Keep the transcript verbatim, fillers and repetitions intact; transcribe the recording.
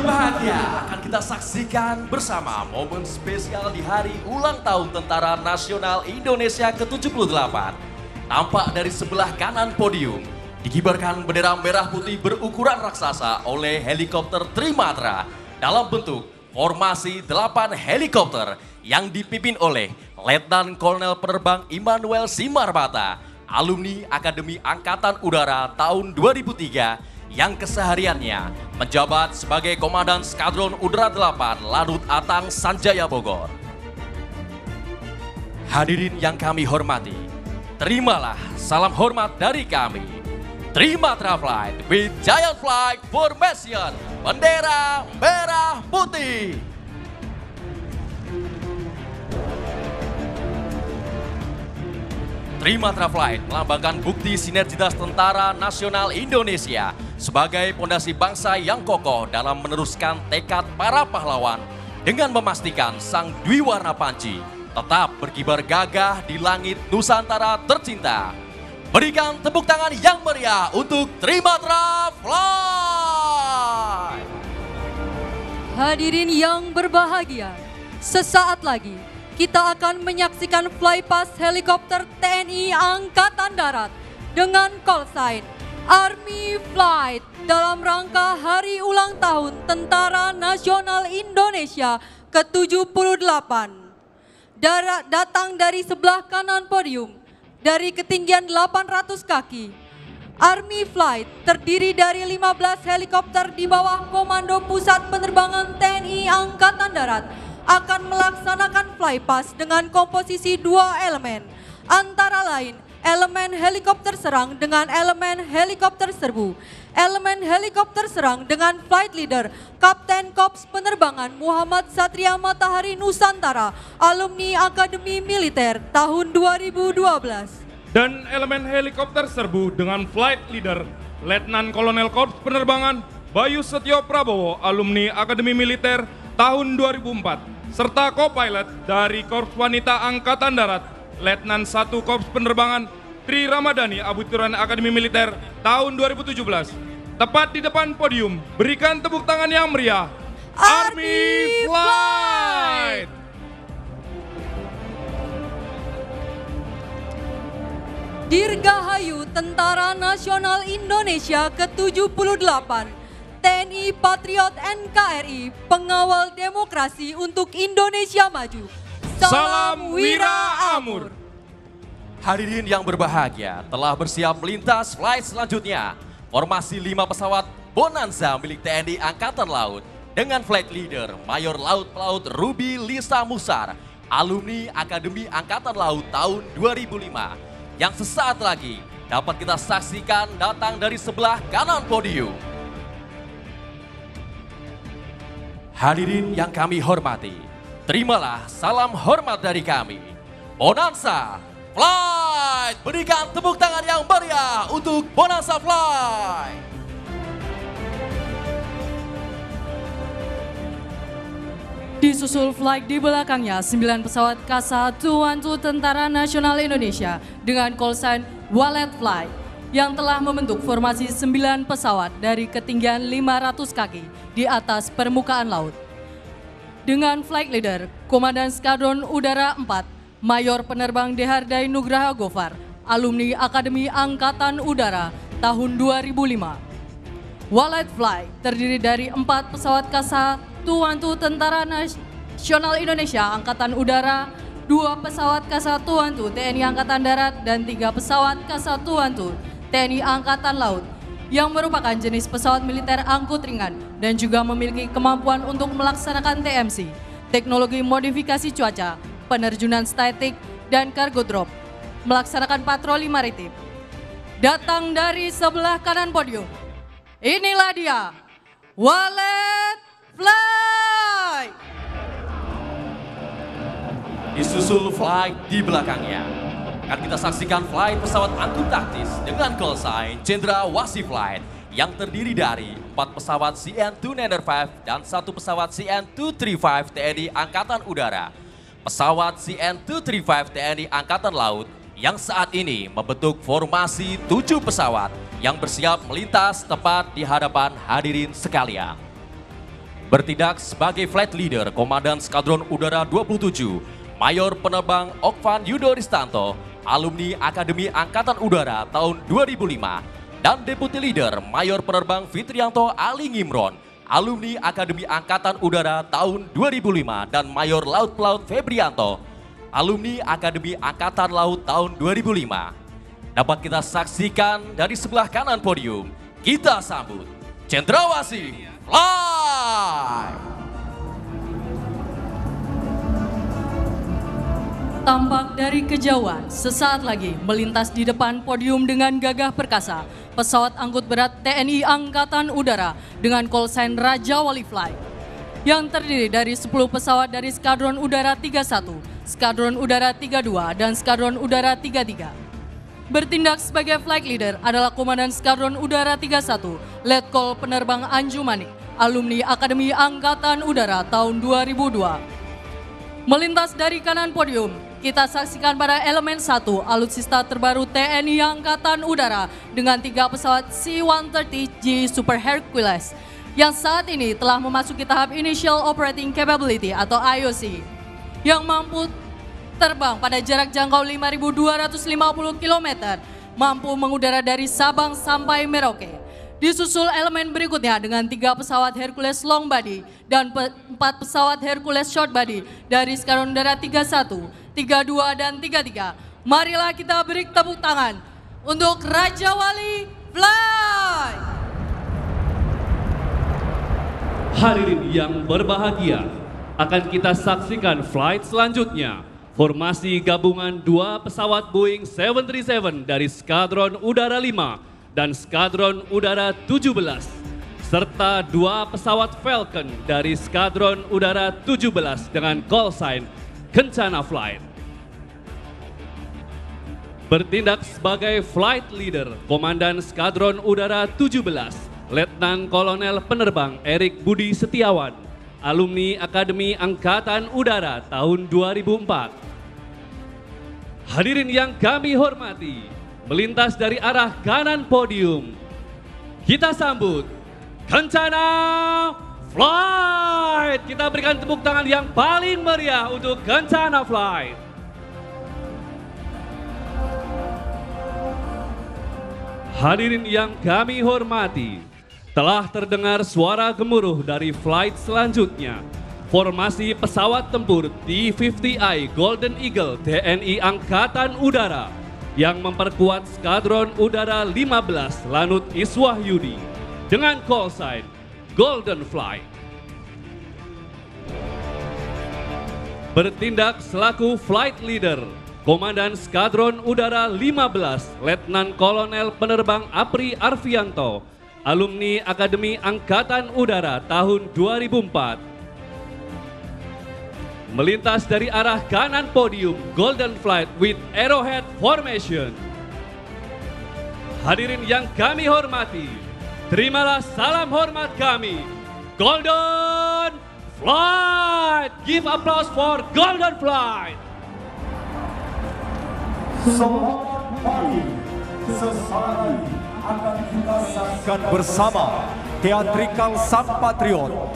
berbahagia, akan kita saksikan bersama momen spesial di hari ulang tahun Tentara Nasional Indonesia ke tujuh puluh delapan. Tampak dari sebelah kanan podium, dikibarkan bendera merah putih berukuran raksasa oleh helikopter Trimatra dalam bentuk formasi delapan helikopter yang dipimpin oleh Letnan Kolonel Penerbang Immanuel Simarbata, alumni Akademi Angkatan Udara tahun dua ribu tiga yang kesehariannya menjabat sebagai Komandan Skadron Udara delapan Lanut Atang Sanjaya Bogor. Hadirin yang kami hormati, terimalah salam hormat dari kami. Trimatra Flight with Giant Flight Formation, bendera merah putih. Trimatra Flight melambangkan bukti sinergitas Tentara Nasional Indonesia sebagai pondasi bangsa yang kokoh dalam meneruskan tekad para pahlawan dengan memastikan sang Dwi Warna Panci tetap berkibar gagah di langit Nusantara tercinta. Berikan tepuk tangan yang meriah untuk Trimatra Flight. Hadirin yang berbahagia, sesaat lagi kita akan menyaksikan flypast helikopter T N I Angkatan Darat dengan call sign Army Flight dalam rangka hari ulang tahun Tentara Nasional Indonesia ke tujuh puluh delapan. Darat datang dari sebelah kanan podium dari ketinggian delapan ratus kaki. Army Flight terdiri dari lima belas helikopter di bawah Komando Pusat Penerbangan T N I Angkatan Darat akan melaksanakan flypast dengan komposisi dua elemen, antara lain elemen helikopter serang dengan elemen helikopter serbu. Elemen helikopter serang dengan flight leader Kapten Korps Penerbangan Muhammad Satria Matahari Nusantara, alumni Akademi Militer tahun dua ribu dua belas. Dan elemen helikopter serbu dengan flight leader Letnan Kolonel Korps Penerbangan Bayu Setio Prabowo, alumni Akademi Militer tahun dua ribu empat. Serta co-pilot dari Korps Wanita Angkatan Darat, Letnan satu Korps Penerbangan Tri Ramadhani, Abituran Akademi Militer tahun dua ribu tujuh belas. Tepat di depan podium, berikan tepuk tangan yang meriah. Army Flight! Dirgahayu Tentara Nasional Indonesia ke tujuh puluh delapan. T N I Patriot N K R I, pengawal demokrasi untuk Indonesia maju. Salam Wira Amur. Hadirin yang berbahagia, telah bersiap melintas flight selanjutnya. Formasi lima pesawat Bonanza milik T N I Angkatan Laut dengan flight leader Mayor Laut Pelaut Ruby Lisa Musar, alumni Akademi Angkatan Laut tahun dua ribu lima, yang sesaat lagi dapat kita saksikan datang dari sebelah kanan podium. Hadirin yang kami hormati, terimalah salam hormat dari kami. Bonanza Flight, berikan tepuk tangan yang meriah untuk Bonanza Flight. Disusul flight di belakangnya sembilan pesawat K satu satu Tentara Nasional Indonesia dengan call sign Walet Flight yang telah membentuk formasi sembilan pesawat dari ketinggian lima ratus kaki di atas permukaan laut. Dengan flight leader Komandan Skadron Udara empat, Mayor Penerbang Dehardai Nugraha Gofar, alumni Akademi Angkatan Udara tahun dua ribu lima. Walet Flight terdiri dari empat pesawat K satu satu Tentara Nasional Indonesia Angkatan Udara, dua pesawat K satu satu T N I Angkatan Darat, dan tiga pesawat K satu satu T N I Angkatan Laut yang merupakan jenis pesawat militer angkut ringan dan juga memiliki kemampuan untuk melaksanakan T M C, teknologi modifikasi cuaca, penerjunan statik, dan cargo drop, melaksanakan patroli maritim. Datang dari sebelah kanan podium, inilah dia, Walet Flight. Disusul flight di belakangnya, akan kita saksikan flight pesawat angkut taktis dengan call sign Cendra Wasi Flight yang terdiri dari empat pesawat C N dua sembilan lima dan satu pesawat C N dua tiga lima T N I Angkatan Udara. Pesawat C N dua tiga lima T N I Angkatan Laut yang saat ini membentuk formasi tujuh pesawat yang bersiap melintas tepat di hadapan hadirin sekalian. Bertindak sebagai flight leader Komandan Skadron Udara dua puluh tujuh, Mayor Penerbang Okvan Yudo Ristanto, alumni Akademi Angkatan Udara tahun dua ribu lima, dan Deputi Leader Mayor Penerbang Fitrianto Ali Ngimron, alumni Akademi Angkatan Udara tahun dua ribu lima, dan Mayor Laut Pelaut Febrianto, alumni Akademi Angkatan Laut tahun dua ribu lima. Dapat kita saksikan dari sebelah kanan podium, kita sambut Cendrawasih Fly! Tampak dari kejauhan, sesaat lagi melintas di depan podium dengan gagah perkasa, pesawat angkut berat T N I Angkatan Udara dengan call sign Raja Wali Fly, yang terdiri dari sepuluh pesawat dari Skadron Udara tiga puluh satu, Skadron Udara tiga puluh dua, dan Skadron Udara tiga puluh tiga. Bertindak sebagai flight leader adalah Komandan Skadron Udara tiga puluh satu, Letkol Penerbang Anjumanik, alumni Akademi Angkatan Udara tahun dua ribu dua. Melintas dari kanan podium, kita saksikan pada elemen satu alutsista terbaru T N I Angkatan Udara dengan tiga pesawat C seratus tiga puluh G Super Hercules yang saat ini telah memasuki tahap Initial Operating Capability atau I O C, yang mampu terbang pada jarak jangkau lima ribu dua ratus lima puluh kilometer, mampu mengudara dari Sabang sampai Merauke. Disusul elemen berikutnya dengan tiga pesawat Hercules Long Body dan empat pesawat Hercules Short Body dari Skadron Udara tiga puluh satu, tiga puluh dua, dan tiga puluh tiga. Marilah kita beri tepuk tangan untuk Raja Wali Fly! Hadirin yang berbahagia, akan kita saksikan flight selanjutnya. Formasi gabungan dua pesawat Boeing tujuh tiga tujuh dari Skadron Udara lima dan Skadron Udara tujuh belas, serta dua pesawat Falcon dari Skadron Udara tujuh belas dengan call sign Kencana Flight. Bertindak sebagai flight leader Komandan Skadron Udara tujuh belas, Letnan Kolonel Penerbang Erik Budi Setiawan, alumni Akademi Angkatan Udara tahun dua ribu empat. Hadirin yang kami hormati, melintas dari arah kanan podium, kita sambut Kencana Flight. Kita berikan tepuk tangan yang paling meriah untuk Kencana Flight. Hadirin yang kami hormati, telah terdengar suara gemuruh dari flight selanjutnya. Formasi pesawat tempur T lima puluh I Golden Eagle T N I Angkatan Udara yang memperkuat Skadron Udara lima belas Lanut Iswahyudi dengan call sign Golden Flight. Bertindak selaku flight leader Komandan Skadron Udara lima belas Letnan Kolonel Penerbang Apri Arfianto, alumni Akademi Angkatan Udara tahun dua ribu empat. Melintas dari arah kanan podium Golden Flight with Arrowhead Formation. Hadirin yang kami hormati, terimalah salam hormat kami, Golden Flight. Give applause for Golden Flight. Selamat pagi, sesaat lagi akan kita saksikan bersama Teatrikal Sang Patriot